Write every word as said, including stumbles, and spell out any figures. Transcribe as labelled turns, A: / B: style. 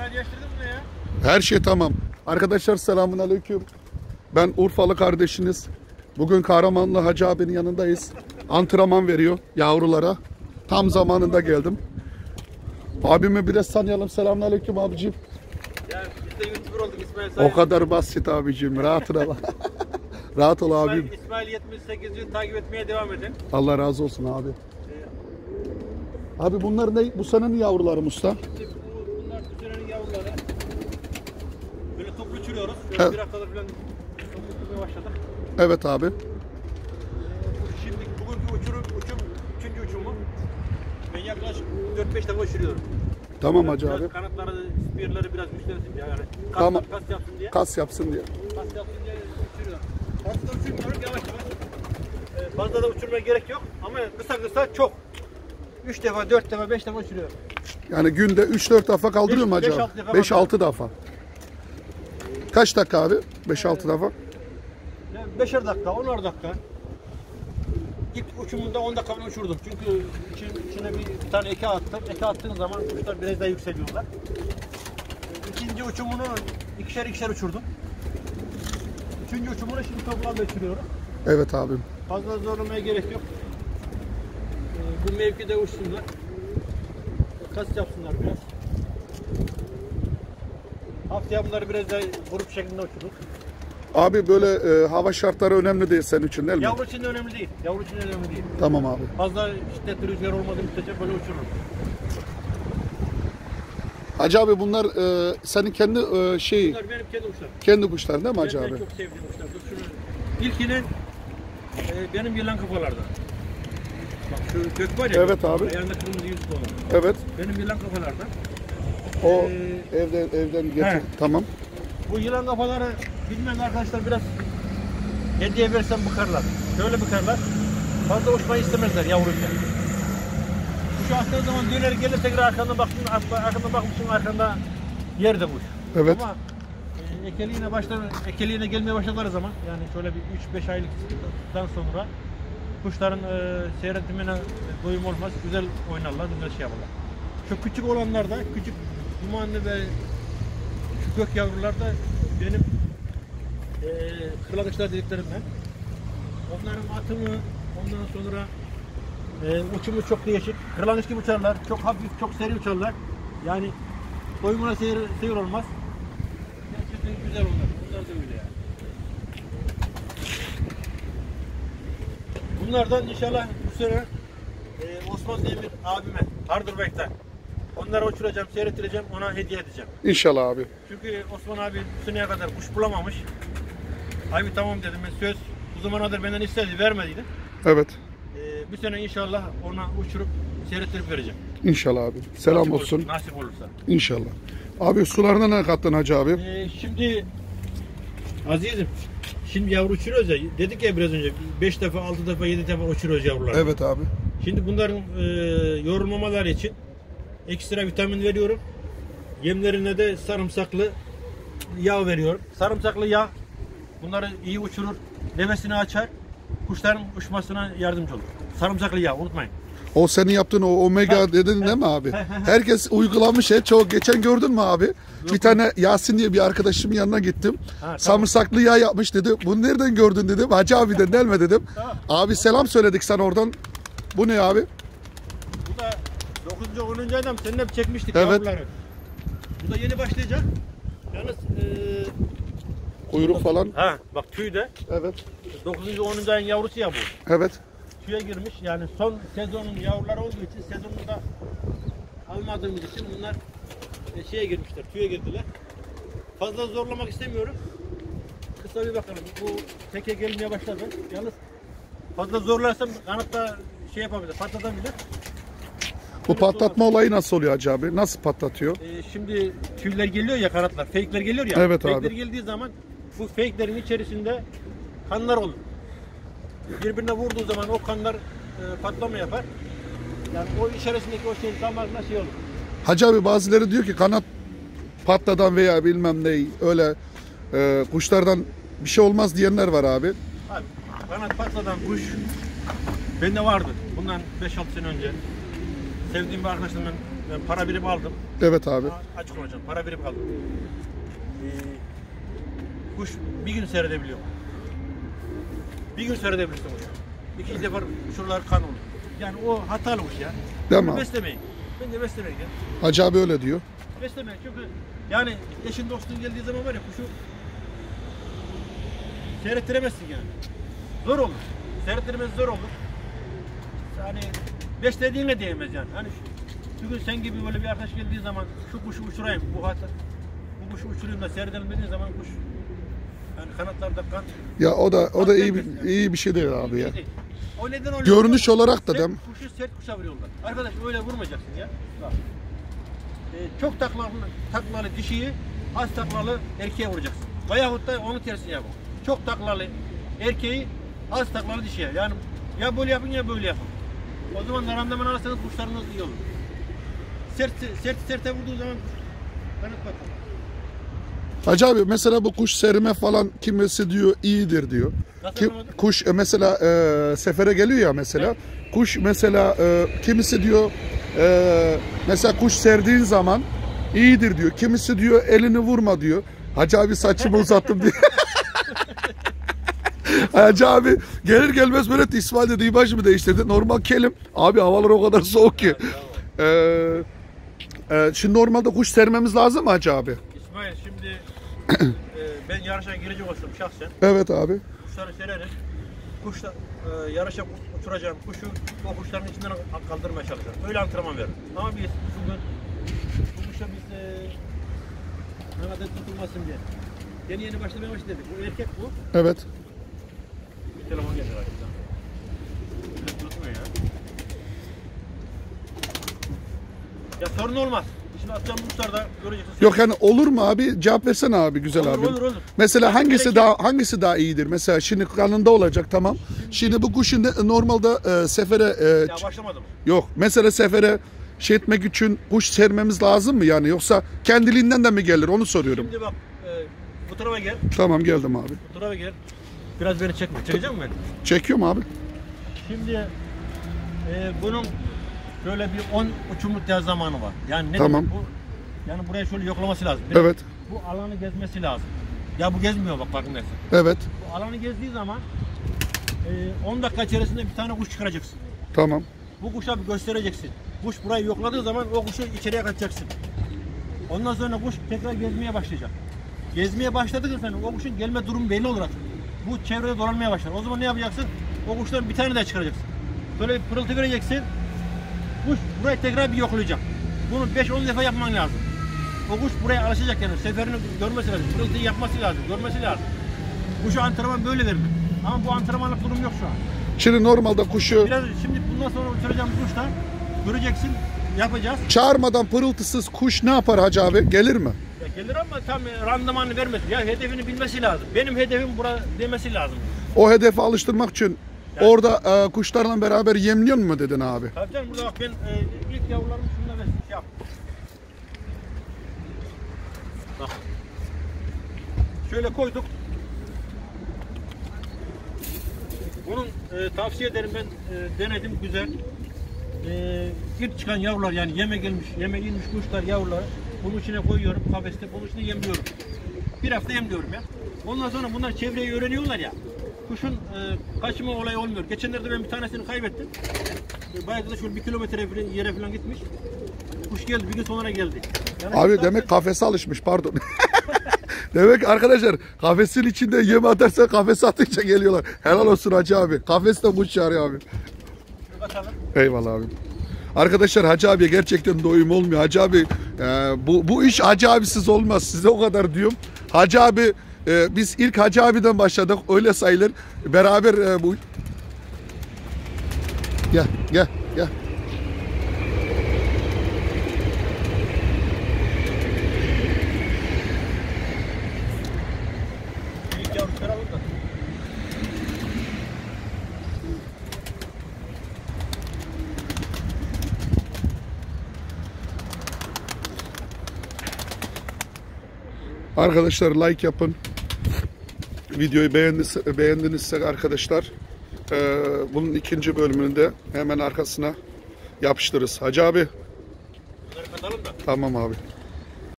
A: değiştirdin mi ya?
B: Her şey tamam. Arkadaşlar selamünaleyküm. Ben Urfalı kardeşiniz. Bugün Kahramanlı Hacı abinin yanındayız. Antrenman veriyor yavrulara. Tam zamanında geldim. Abimi biraz tanıyalım. Selamünaleyküm abicim.
A: Ya biz de YouTuber olduk İsmail Sayın.
B: O kadar basit abicim. Rahatına bak. Rahat ol abim.
A: İsmail, İsmail yetmiş sekiz yıl takip etmeye devam edin.
B: Allah razı olsun abi. Abi bunlar ne? Bu senin yavrularım usta.
A: Şimdi bu, bunlar bu senenin yavruları. Böyle toplu uçuruyoruz. Şöyle
B: Evet.
A: bir haftada falan toplu uçurmaya başladık.
B: Evet abi.
A: Ee, bu şimdi bugünkü uçurum, uçum, üçüncü uçumu. Ben yaklaşık dört beş defa uçuruyorum.
B: Tamam
A: Biraz-
B: hacı
A: biraz
B: abi.
A: Kanatları, spirleri biraz güçlensin diye. Yani kas,
B: Tamam.
A: kas yapsın diye.
B: Kas yapsın diye.
A: Kas yapsın diye uçuruyorum. Fazla da uçurmuyorum, yavaş yavaş. Ee, fazla da uçurmaya gerek yok ama kısa kısa çok. üç defa, dört defa, beş defa uçuruyorum.
B: Yani günde üç dört defa kaldırıyor mu
A: Beş-
B: hacı
A: beş,
B: abi?
A: altı defa
B: beş altı defa. Kaç dakika abi? beş altı defa.
A: Yani beşer dakika, onar dakika. İlk uçumunda on dakika falan uçurdum. Çünkü için, içine bir tane eke attım. Eke attığın zaman kuşlar biraz daha yükseliyorlar. İkinci uçumunu ikişer ikişer uçurdum. Üçüncü uçumunu şimdi toplamda uçuruyorum.
B: Evet abim.
A: Fazla zorlamaya gerek yok. Ee, bu mevkide uçsunlar. Kas yapsınlar biraz. Haftaya bunları biraz daha grup şeklinde uçurduk.
B: Abi böyle e, hava şartları önemli değil senin için değil mi?
A: Yavru için de önemli değil. Yavru için de önemli değil.
B: Tamam abi.
A: Fazla şiddetli rüzgar olmadığı müddetçe böyle uçururum.
B: Hacı abi bunlar e, senin kendi e, şey
A: Bunlar benim kendi kuşlarım.
B: kendi kuşların değil mi hacı
A: Ben,
B: abi?
A: ben çok sevdiğim kuşlar. Dur şunu. İlkinin e, benim yılan kafalardan. Bak şu kök var ya.
B: Evet abi.
A: Ayağında kırmızı yüzük olan.
B: Evet.
A: Benim yılan kafalardan.
B: O
A: Ee,
B: evden evden getir.
A: he.
B: Tamam.
A: Bu yılan kafaları bilmeyen arkadaşlar biraz hediye versem bıkarlar. Şöyle bıkarlar. Fazla uçmayı istemezler yavruyken. Kuş attığı zaman döner gelir tekrar arkandan baktın, arkandan bakmışsın arkanda yerde kuş.
B: Evet.
A: Ama e, ekeliğine başlar, ekeliğine gelmeye başladıkları zaman yani şöyle bir üç beş aylıktan sonra kuşların e, seyretmene doyum olmaz, güzel oynarlar, güzel şey yaparlar. Şu küçük olanlar da, küçük dumanlı ve şu gök yavrular da benim e, kırlangıçlar dediklerimden. Onların atımı, ondan sonra e, uçumu çok değişik. Kırlangıç gibi uçarlar, çok hafif, çok seri uçarlar. Yani doyumuna seyir, seyir olmaz. Gerçekten güzel onlar. Bunlar da öyle yani. Bunlardan inşallah bu sene e, Osman Demir abime, Hardurback'tan onları uçuracağım, seyrettireceğim, ona hediye edeceğim.
B: İnşallah abi.
A: Çünkü Osman abi bu seneye kadar kuş bulamamış. Abi tamam dedim, ben söz bu zamana kadar benden istedi, vermediydi.
B: Evet.
A: E, bu sene inşallah ona uçurup seyrettirip vereceğim.
B: İnşallah abi. Selam
A: Nasip
B: olsun.
A: olur- Nasip olursa.
B: İnşallah. Abi sularına ne kattın hacı abi?
A: E, şimdi Azizim, şimdi yavru uçuruyoruz ya, dedik ya biraz önce beş defa, altı defa, yedi defa uçuruyoruz yavruları.
B: Evet abi.
A: Şimdi bunların e, yorulmamaları için ekstra vitamin veriyorum. Yemlerine de sarımsaklı yağ veriyorum. Sarımsaklı yağ bunları iyi uçurur, nefesini açar, kuşların uçmasına yardımcı olur. Sarımsaklı yağ unutmayın.
B: O senin yaptığın o omega
A: Ha,
B: dedin
A: ha,
B: değil mi abi?
A: ha, ha, ha.
B: Herkes uygulamış ya. Çok geçen gördün mü abi? Bir tane Yasin diye bir arkadaşımın yanına gittim.
A: tamam.
B: Sarımsaklı yağ yapmış dedi. Bunu nereden gördün dedim. Hacı abiden delme dedim.
A: Tamam.
B: Abi selam söyledik sana oradan. Bu ne abi?
A: Bu da dokuzuncu onuncu aydan seninle hep çekmiştik
B: Evet.
A: yavruları. Bu da yeni başlayacak. Yalnız e,
B: Kuyruk falan.
A: ha bak tüy de
B: Evet.
A: dokuzuncu onuncu ayın yavrusu ya bu.
B: Evet.
A: Tüye girmiş. Yani son sezonun yavruları olduğu için sezonunda almadığımız için bunlar e, şeye girmişler. Tüye girdiler. Fazla zorlamak istemiyorum. Kısa bir bakalım. Bu teke gelmeye başladı. Yalnız fazla zorlarsam kanatta şey yapabilir, patlatabilir.
B: Bu patlatma olayı nasıl oluyor Hacı abi? Nasıl patlatıyor?
A: Ee, şimdi tüyler geliyor ya, kanatlar, fake'ler geliyor ya.
B: Evet
A: fake'ler
B: abi.
A: geldiği zaman bu fake'lerin içerisinde kanlar olur. Birbirine vurduğu zaman o kanlar e, patlama yapar. Yani o içerisindeki o şeyin damarına şey olur.
B: Hacı abi bazıları diyor ki kanat patladan veya bilmem ne öyle e, kuşlardan bir şey olmaz diyenler var abi.
A: Abi, kanat patladan kuş bende vardı. Bundan beş altı sene önce sevdiğim bir arkadaşımdan ben para birimi aldım.
B: Evet abi.
A: Açık olacağım. Para birimi aldım. Ee, kuş bir gün seyredebiliyor. Bir gün seyredebilirsin kuşu. İkinci defa şuralar kan olur. Yani o hatalı kuş ya.
B: Değil mi?
A: Bunu beslemeyin. Bence beslemeyin ya.
B: Hacı abi öyle diyor.
A: Beslemeyin çünkü yani eşin dostun geldiği zaman var ya kuşu seyrettiremezsin yani. Zor olur. Seyrettirmez zor olur. Yani beslediğine değmez yani. Hani şu, bugün sen gibi böyle bir arkadaş geldiği zaman şu kuşu uçurayım, bu hata, bu kuşu uçurayım da seyredelim dediğin zaman kuş yani kanatlarda kan.
B: Ya o da o da iyi bir, iyi bir şey değil abi ya.
A: Şey o neden oluyor?
B: Görünüş olarak da
A: sert,
B: değil mi?
A: Kuşu sert kuşa vuruyorlar. Arkadaş öyle vurmayacaksın ya. Bak. Ee, çok taklalı, taklalı dişiyi az taklalı erkeğe vuracaksın. Veyahut da onun tersini yapın. Çok taklalı erkeği az taklalı dişiye. Yani ya böyle yapın ya böyle yapın. O zaman randıman alırsanız kuşlarınız iyi olur. Sert sert serte vurduğu zaman kanat patlar.
B: Hacı abi mesela bu kuş serime falan kimisi diyor iyidir diyor. Kim, kuş e, mesela e, sefere geliyor ya mesela. Evet. Kuş mesela e, kimisi diyor e, mesela kuş serdiğin zaman iyidir diyor. Kimisi diyor elini vurma diyor. Hacı abi saçımı uzattım diye. Hacı abi gelir gelmez böyle İsmail dedi imajımı değiştirdi. Normal kelim. Abi havalar o kadar soğuk ki. Ee, e, şimdi normalde kuş sermemiz lazım mı Hacı abi?
A: İsmail şimdi e, ben yarışa girecek olsam şahsen.
B: Evet abi.
A: Kuşları sererim. Kuşla e, yarışa uçuracağım kuşu o kuşların içinden kaldırmaya çalışırım. Öyle antrenman veririm. Ama biz bugün bu kuşa biz e, Mehmet'e tutulmasın diye. Yeni yeni başlamaya başladık. Bu erkek bu.
B: Evet.
A: Bir telefon geldi galiba. Tutmuyor ya. Ya sorun olmaz. Şimdi atacağım kuşlarda göreceksin.
B: Yok yani olur mu abi? Cevap versene abi güzel
A: olur,
B: abi.
A: Olur olur.
B: Mesela hangisi
A: Gerek
B: daha hangisi daha iyidir? Mesela şimdi kanında olacak tamam. Şimdi bu kuşun normalde e, sefere e,
A: Ya başlamadım.
B: Yok. Mesela sefere şey etmek için kuş sermemiz lazım mı yani yoksa kendiliğinden de mi gelir onu soruyorum.
A: Şimdi bak e, bu tarafa gel.
B: Tamam geldim abi.
A: Bu tarafa gel. Biraz beni çekme. Çekecek misin beni?
B: Çekiyorum abi.
A: Şimdi e, bunun şöyle bir on uçumluk yaz zamanı var. Yani ne
B: Tamam.
A: demek bu? Yani buraya şöyle yoklaması lazım. Biraz
B: Evet.
A: Bu alanı gezmesi lazım. Ya bu gezmiyor bak farkındaysan.
B: Evet.
A: Bu alanı gezdiği zaman e, on dakika içerisinde bir tane kuş çıkaracaksın.
B: Tamam.
A: Bu kuşa bir göstereceksin. Kuş burayı yokladığı zaman o kuşu içeriye kaçacaksın. Ondan sonra kuş tekrar gezmeye başlayacak. Gezmeye başladıkça sen o kuşun gelme durumu belli olur artık. Bu çevrede dolanmaya başlar. O zaman ne yapacaksın? O kuştan bir tane daha çıkaracaksın. Böyle bir pırıltı vereceksin. Kuş burayı tekrar bir yoklayacak. Bunu beş on defa yapman lazım. O kuş buraya alışacak yani. Seferini görmesi lazım. Pırıltıyı yapması lazım. Görmesi lazım. Kuşu antrenman böyle verir. Ama bu antrenmanlık durum yok şu an.
B: Şimdi normalde kuşu
A: Biraz şimdi bundan sonra uçuracağım kuşta göreceksin. Yapacağız.
B: çağırmadan pırıltısız kuş ne yapar Hacı abi? Gelir mi?
A: Ya gelir ama tam randımanını vermesin. Ya hedefini bilmesi lazım. Benim hedefim bura demesi lazım.
B: O hedefe alıştırmak için yani, orada e, kuşlarla beraber yemliyor mu dedin abi?
A: Tabii canım burada bak ben e, ilk yavrularımı şununla ben şey yaptım. Bak. Şöyle koyduk. Bunun e, tavsiye ederim ben e, denedim güzel. E, ilk çıkan yavrular yani yeme gelmiş, yeme inmiş kuşlar yavruları bunun içine koyuyorum kafeste bunun içine yemliyorum. Bir hafta yemliyorum ya. Ondan sonra bunlar çevreyi öğreniyorlar ya. Kuşun e, kaçma olayı olmuyor. Geçenlerde ben bir tanesini kaybettim. E, bayağı da şöyle bir kilometre falan, yere falan gitmiş. Kuş geldi bir gün sonra geldi. Yani
B: Abi demek da... kafese alışmış pardon. Demek arkadaşlar kafesin içinde yem atarsa kafese atınca geliyorlar. Helal olsun Hacı abi. Kafeste kuş çağırıyor abi. Eyvallah abi. Arkadaşlar Hacı abiye gerçekten doyum olmuyor. Hacı abi e, bu, bu iş Hacı abisiz olmaz. Size o kadar diyorum. Hacı abi e, biz ilk Hacı abiden başladık. Öyle sayılır. Beraber e, bu... Gel gel gel. Arkadaşlar like yapın. Videoyu beğendiyse, beğendinizse arkadaşlar e, bunun ikinci bölümünde hemen arkasına yapıştırırız. Hacı abi Tamam abi.